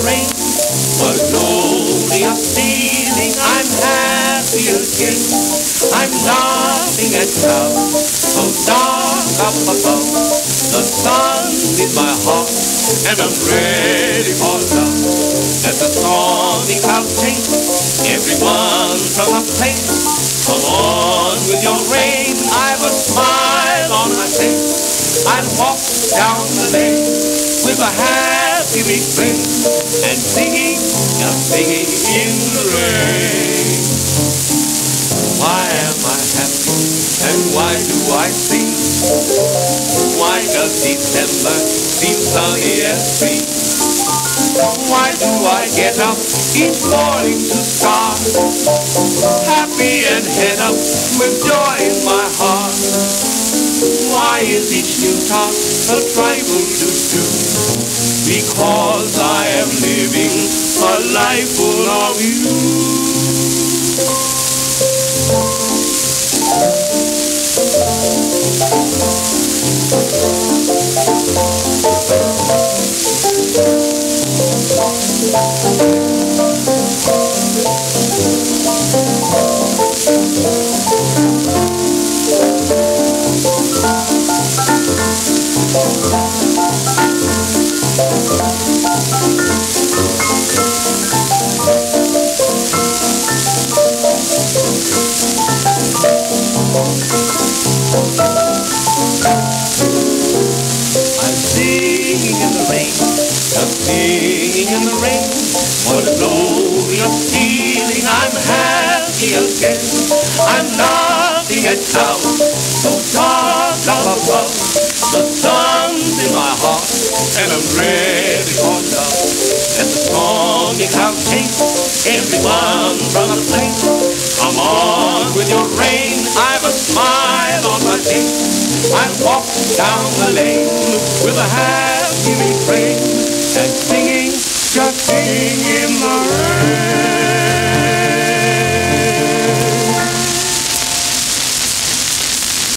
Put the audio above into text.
rain. What a glorious feeling, I'm happy again. I'm laughing at clouds so dark up above. The sun's in my heart and I'm ready for love. Let the stormy clouds change everyone from a place. Come on with your rain, I've a smile on my face. I'll walk down the lane with a happy refrain and singing, just singing in the rain. Why am I happy and why do I sing? Why does December seem sunny and free? Why do I get up each morning to start happy and head up with joy in my heart? Why is each new task a tribal do-do? Because I am living a life full of you. I'm singing in the rain, just singing in the rain. What a glorious feeling, I'm happy again. I'm laughing at clouds so dark up above. The sun's in my heart and I'm ready for love. Let the stormy clouds change everyone from a place. Come on with your rain, I've a smile on my face. I'll walk down the lane with a happy refrain and singing, just singing in the rain.